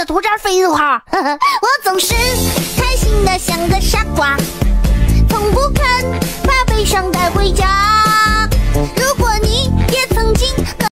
拖渣飞的话， 我总是开心的像个傻瓜，从不肯把悲伤带回家。